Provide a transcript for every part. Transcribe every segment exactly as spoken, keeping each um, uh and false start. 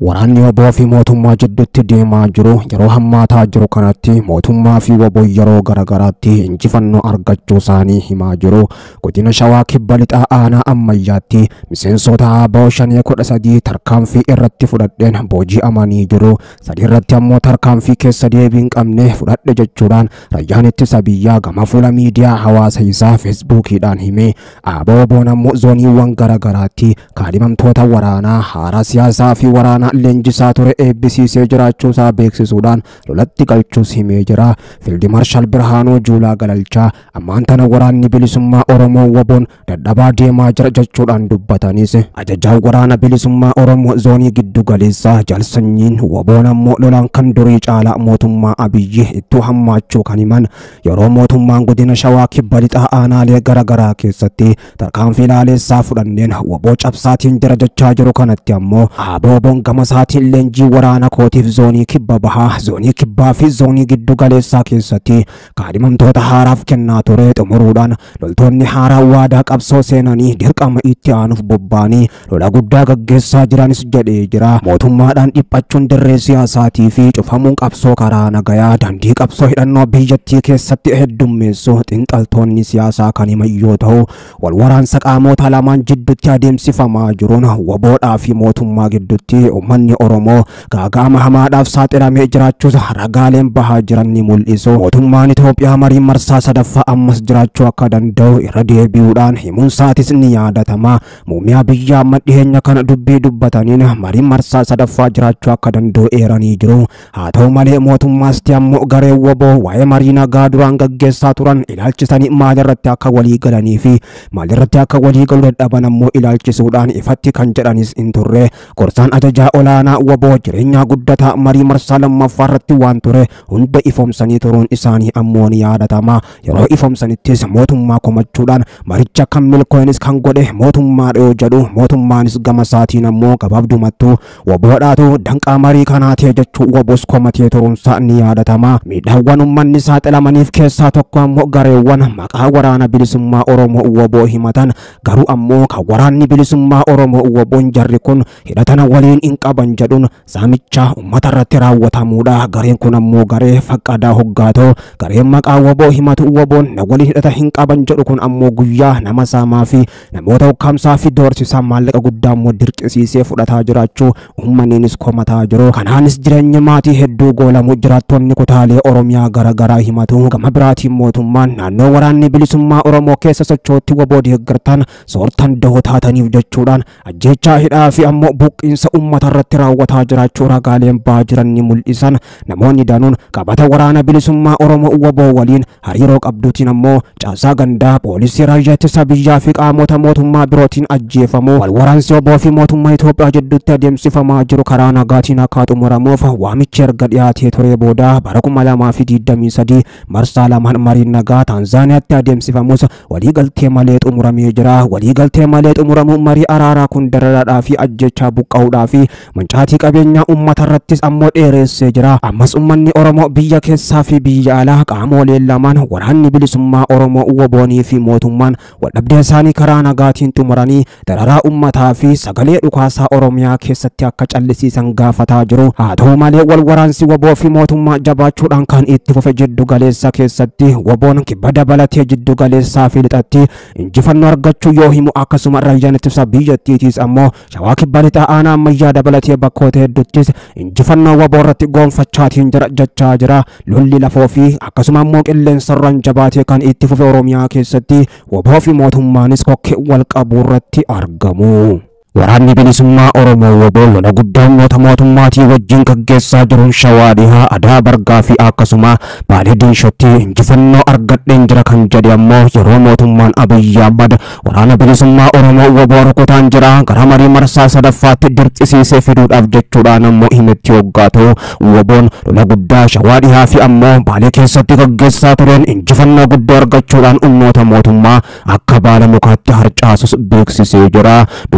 Waraanni waboo fi mootummaa jidduutti deemaa jiru yeroo hammaataa jiru kanatti mootummaa fi waboo yeroo garagaraatti injifannoo argachuu isaanii himaa jiru. Godina Shawaa Kibba Lixaa Aanaa Ammayyaatti miseensota ABO shanee kudha sadii tarkaanfii irratti fudhadheen booji'amanii jiru. Sadii irratti ammoo tarkaanfii keessa deebii hin qabne fudhadhe jechuudhaan rayyaan ittisa biyyaa gama fuula miidiyaa hawaasa isaa feesbuukiidhaan hime. ABO'n ammoo zooniiwwan garagaraatti kaadhimamtoota waraanaa haaraa siyaasaa fi waraanaa leenjisaa ture eebbisiisee jiraachuusaa beeksisuudhaan lolatti galchuus himee jira. Fiildi Maarshaal Birhaanuu Juulaa Galalchaa ammaan tana waraanni bilisummaa Oromoo waboon dadhabaa deemaa jira jechuudhaan dubbatanis ajajaan waraana bilisummaa Oromoo zoonii giddu galeessaa Jaalsanyiin waboon ammoo lolaan kan durii caalaa mootummaa Abiyyi itti hammaachuu kan himan yeroo mootummaan godina Shawaa Kibba Lixaa aanaalee garagaraa keessatti tarkaanfii laaleessaa fudhanneen waboo cabsaatiin jira jechaa jiru kanatti ammoo ABO'n gama saatiin leenjii waraana kootiif zoonii kibba bahaa zoonii kibbaa fi zoonii giddu galeessaa keessatti kaadhimamtoota haaraaf kennaa ture xumuruudhaan loltoonni haaraa waadaa qabsoo seenanii dirqama itti aanuuf bobbaanii lola guddaa gaggeessaa jiranis jedhee jira. Mootummaadhaan dhiphachuun dirree siyaasaatii fi cufamuun qabsoo karaa nagayaa daandii qabsoo hidhannoo biyyattii keessatti heddummeessu xiinxaltoonni siyaasaa kan himan yoo ta'u wal waraansa qaamota lamaan jidduutti adeemsifamaa jiruun waboodhaa fi mootummaa gidduutti ummanni Oromoo gaaga'ama hamaadhaaf saaxilamee jiraachuus ragaaleen bahaa jiran ni mul'isu. Mootummaan Itoophiyaa marii marsaa sadaffaa ammas jiraachuu akka danda'u irra deebi'uudhaan himuun isaatis ni yaadatama. Muummee biyyaa amma dhiyeenya kana dubbii dubbataniin marii marsaa sadaffaa jiraachuu akka danda'u eeranii jiru. Haa ta'u malee mootummaasti ammoo garee waboo waa'ee marii nagaa duraan gaggeessaa turan ilaalchisanii maalirratti akka walii galanii fi maalirratti akka walii galuu dadhaban ammoo ilaalchisuudhaan ifatti kan jedhanis hin turre. Gorsaan ajajaa olaanaa waboo jireenya guddataa marii marsaa lammaffaa irratti waan ture hunda ifoomsanii turuun isaanii ammoo ni yaadatama. Yeroo ifoomsanittis mootummaa komachuudhaan maricha kan milkoonis kan godhe mootummaa dhiyoo jedhu mootummaanis gama isaatiin ammoo gabaabdumattuu waboodhaatu danqaa marii kanaatee jechuu waboos komatee turuunsaa ni yaadatama. Miidhaawwan uummanni saaxilamaniif keessaa tokko ammoo gareewwan maqaa waraana bilisummaa Oromoo waboo himatan garuu ammoo kan waraanni bilisummaa Oromoo waboon jarri kun hidhatana waliin hin qaban jedhuun saamicha uummata irratti raawwatamuudha. Gareen kun ammoo garee faqqadaa hoggaatoo gareen maqaa waboo himatu waboon na waliin hidhata hin qaban jedhu kun ammoo guyyaa nama saamaa fi namoota ukkaamsaa fi doorsisaa maallaqa guddaa ammoo dirqisiisee fudhataa jiraachuu uummanniinis komataa jiru. Kanaanis jireenya maatii hedduu goolamu jiraattonni kutaalee Oromiyaa garagaraa himatu. Gama biraatiin mootummaan naannoo waraanni bilisummaa Oromoo keessa sochootti waboo deeggartan soortan dahoo taataniif jechuudhaan ajjechaa hidhaa fi ammoo buqqiinsa uummata irratti raawwataa jiraachuu ragaaleen ba'aa jiran ni mul'isan. Namoonni danuun qabata waraana bilisummaa Oromoo waboo waliin hariiroo qabduutiin ammoo caasaa gandaa poolisii raayyaa ittisa biyyaa fi qaamota mootummaa birootiin ajjeefamu. Wal waraansi waboo fi mootummaa Itoophiyaa jidduutti adeemsifamaa jiru karaa nagaatiin akka xumuramuuf waamichi erga dhiyaatee ture booda bara kuma lamaa fi digdamii sadii marsaa lamaan mariin nagaa Taanzaaniyaatti adeemsifamus waliigaltee malee xumuramee jira. Waliigaltee malee xumuramuu marii araaraa kun dararaadhaa fi ajjechaa buqqa'uudhaa fi mancaatii qabeenyaa uummata irrattis ammoo dheeressee jira. Ammas uummanni Oromoo biyya keessaa fi biyya alaa qaamoleen lamaan waraanni bilisummaa Oromoo waboonii fi mootummaan waldhabdee isaanii karaa nagaatiin xumuranii dararaa uummataa fi sagalee dhukaasaa Oromiyaa keessatti akka callisiisan gaafataa jiru. Haa ta'u malee wal waraansi waboo fi mootummaa jabaachuudhaan kan itti fufe jiddu galeessa keessatti waboon kibba dabalatee jiddu galeessaa fi lixatti injifannoo argachuu yoo himu akkasuma raayyaan ittisa biyyattiitis ammoo Shawaa Kibba Lixaa Aanaa Ammayyaa dabalatee bakkoota hedduuttis injifannoo waboo irratti goonfachaatiin jira jechaa jira. Lolli lafoo fi akkasuma ammoo qilleensarraan jabaatee kan itti fufe Oromiyaa keessatti waboo fi mootummaanis kokkee wal qabuu irratti argamu. Waraanni bilisummaa Oromoo waboon lola guddaa uummata mootummaatii wajjin gaggeessaa jiruun Shawaa Dhihaa Adaa Bargaa fi akkasuma Baalee Diinshootti injifannoo argadheen jira kan jedhe ammoo yeroo mootummaan Abiyyi Ahmad waraana bilisummaa Oromoo waboo rukutaan jira gara marii marsaa sadaffaatti dirqisiisee fiduudhaaf jechuudhaan ammoo himetti hoggaatoo waboon lola guddaa Shawaa Dhihaa fi ammoo Baalee keessatti gaggeessaa tureen injifannoo guddaa argachuudhaan uummata mootummaa akka baala mukaatti harcaasus beeksisee jira. Dubbiin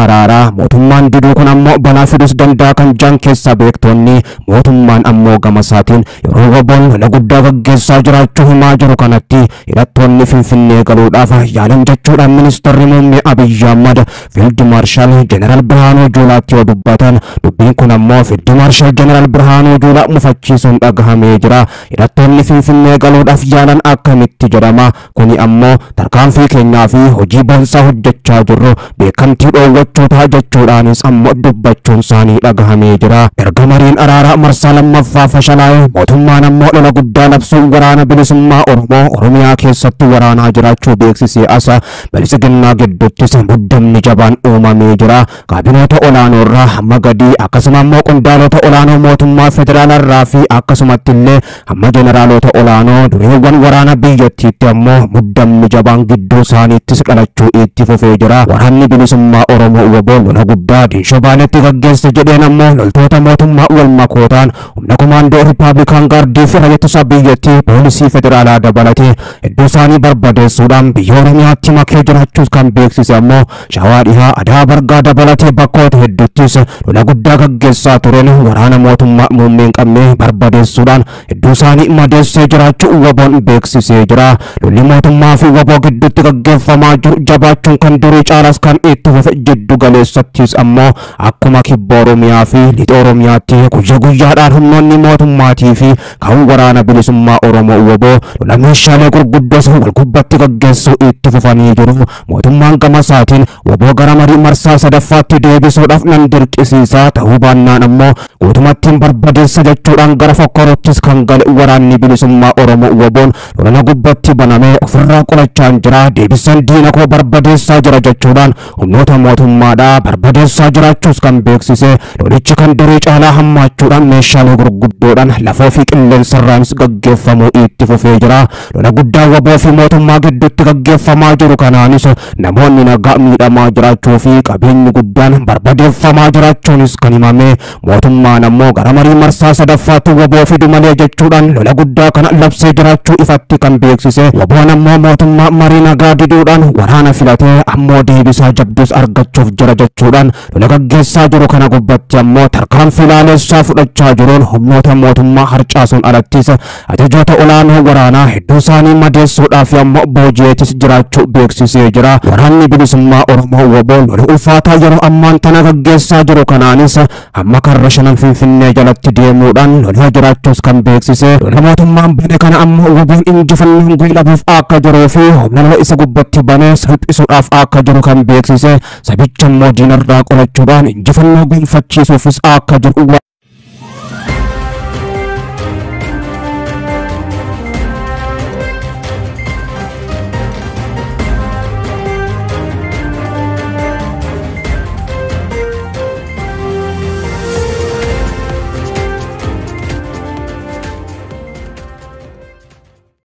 araara mootummaan diduu kun ammoo balaa fidus danda'a kan jaan keessa beektonni mootummaan ammoo gama isaatiin yeroo waboon lola guddaa gaggeessaa jiraachuu himaa jiru kanatti hidhattoonni Finfinnee galuudhaaf yaalan jechuudhaan ministeerri muummee Abiyyi Ahmad Fiild Maarshaal Jeneraal Birhaanuu Juulaatti yoo dubbatan dubbiin kun ammoo Fiild Maarshaal Jeneraal Birhaanuu Juulaa mufachiisuun dhagahamee jira. Hidhattoonni Finfinnee galuudhaaf yaalan akkamitti jedhama? Kuni ammoo tarkaanfii keenyaa fi hojii boonsaa hojjechaa jirru beekamtii dhoowwachuutaa jechuudhaanis ammoo dubbachuun isaanii dhagahamee jira. Erga mariin araaraa marsaa lammaffaa fashalaa'e mootummaan ammoo lola guddaa labsuun waraana bilisummaa Oromoo Oromiyaa keessatti waraanaa jiraachuu beeksisee asa bilisiginnaa gidduuttis muddamni jabaan uumamee jira. Kaabinoota olaanoo irraa hamma gadii akkasuma ammoo qondaalota olaanoo mootummaa federaalaa irraa fi akkasumatti illee hamma jeneraalota olaanoo dureewwan waraana biyyattiitti ammoo muddamni jabaan gidduu isaaniittis dhalachuu itti fufee jira. Waraanni bilisummaa Oromoo waboo lola guddaa Diinshoo Baaleetti gaggeesse jedheen ammoo loltoota mootummaa wal makootaan humna komaandoo Rippaabilikaan Gaardii fi raayyaa biyyattii poolisii federaalaa dabalatee hedduu isaanii barbadeessuudhaan biyya Oromiyaatti makee jiraachuus kan beeksise ammoo Shawaa Dhihaa Adaa Bargaa dabalatee bakkoota hedduuttis lola guddaa gaggeessaa tureen waraana mootummaa muummeen qabnee barbadeessuudhaan hedduu isaanii madeessee jiraachuu waboon beeksisee jira. Lolli mootummaa fi waboo gidduutti gaggeeffamaa jiru jabaachuun kan durii caalaas kan itti fufe jiddu galeessattis ammoo akkuma kibba Oromiyaa fi lixa Oromiyaatti guyyaa guyyaadhaan humnoonni mootummaatii fi kan waraana bilisummaa Oromoo waboo lola meeshaalee gurguddoos wal gubbatti gaggeessuu itti fufanii jiru. Mootummaan gama isaatiin waboo gara marii marsaa sadaffaatti deebisuudhaaf nan dirqisiisaa ta'uu baannaan ammoo guutumattiin barbadeessa jechuudhaan gara fokkorottis kan gale waraanni bilisummaa Oromoo waboon lola gubbatti banamee ofirraa qolachaa jira. Deebisan diina koo barbadeessaa jira jechuudhaan humnoota mootummaadhaa barbadeessaa jiraachuus kan beeksise. Lolichi kan durii caalaa hammaachuudhaan meeshaalee gurguddoodhaan lafoo fi qilleensarraanis gaggeeffamuu itti fufee jira. Lola guddaa waboo fi mootummaa gidduutti gaggeeffamaa jiru kanaanis namoonni nagaa miidhamaa jiraachuu fi qabeenyi guddaan barbadeeffamaa jiraachuunis kan himame. Mootummaan ammoo gara marii marsaa sadaffaatti waboo fidu malee jechuudhaan lola guddaa kana labsee jiraachuu ifatti kan beeksise. Waboon ammoo mootummaa marii nagaa diduudhaan waraana filatee ammoo deebisaa jabdus argachuuf jira jechuudhaan lola gaggeessaa jiru kana gubbatti ammoo tarkaanfii laalessaa fudhachaa jiruun humnoota mootummaa harcaasuun alattis ajajoota olaanoo waraanaa hedduu isaanii madeessuudhaaf ammoo booji'eetis jiraachuu beeksisee jira. Waraanni bilisummaa Oromoo waboo lola ulfaataa yeroo ammaan tana gaggeessaa jiru kanaanis hamma karra shanan Finfinnee jalatti deemuudhaan lolaa jiraachuus kan beeksise. Lola mootummaan bane kana ammoo waboon injifannoon guyyaadhaaf akka jiruu fi humna lola isa gubbatti banee salphisuudhaaf akka jiru kan beeksise. Sabicha immoo diinarraa qolachuudhaan injifannoo gonfachiisuufis akka jiru